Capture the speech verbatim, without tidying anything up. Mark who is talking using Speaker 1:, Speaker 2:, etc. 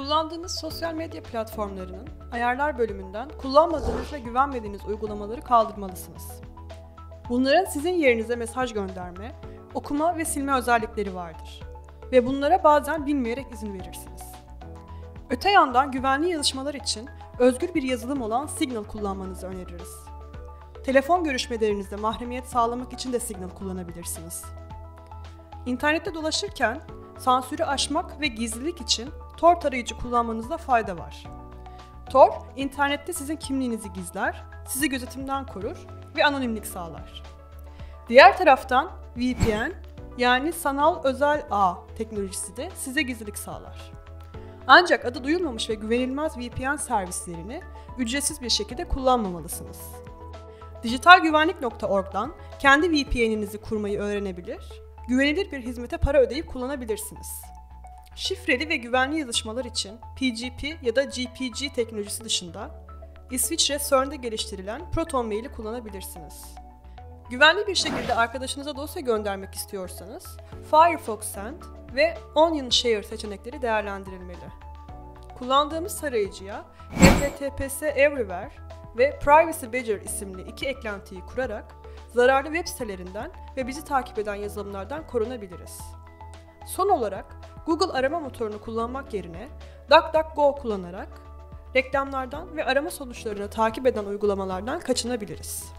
Speaker 1: Kullandığınız sosyal medya platformlarının ayarlar bölümünden kullanmadığınız ve güvenmediğiniz uygulamaları kaldırmalısınız. Bunların sizin yerinize mesaj gönderme, okuma ve silme özellikleri vardır ve bunlara bazen bilmeyerek izin verirsiniz. Öte yandan güvenli yazışmalar için özgür bir yazılım olan Signal kullanmanızı öneririz. Telefon görüşmelerinizde mahremiyet sağlamak için de Signal kullanabilirsiniz. İnternette dolaşırken sansürü aşmak ve gizlilik için Tor tarayıcı kullanmanızda fayda var. Tor, internette sizin kimliğinizi gizler, sizi gözetimden korur ve anonimlik sağlar. Diğer taraftan V P N yani sanal özel ağ teknolojisi de size gizlilik sağlar. Ancak adı duyulmamış ve güvenilmez V P N servislerini ücretsiz bir şekilde kullanmamalısınız. dijital güvenlik nokta org'dan kendi V P N'inizi kurmayı öğrenebilir, güvenilir bir hizmete para ödeyip kullanabilirsiniz. Şifreli ve güvenli yazışmalar için P G P ya da G P G teknolojisi dışında İsviçre C E R N'de geliştirilen ProtonMail'i kullanabilirsiniz. Güvenli bir şekilde arkadaşınıza dosya göndermek istiyorsanız Firefox Send ve Onion Share seçenekleri değerlendirilmeli. Kullandığımız tarayıcıya H T T P S Everywhere ve Privacy Badger isimli iki eklentiyi kurarak zararlı web sitelerinden ve bizi takip eden yazılımlardan korunabiliriz. Son olarak Google arama motorunu kullanmak yerine DuckDuckGo kullanarak reklamlardan ve arama sonuçlarını takip eden uygulamalardan kaçınabiliriz.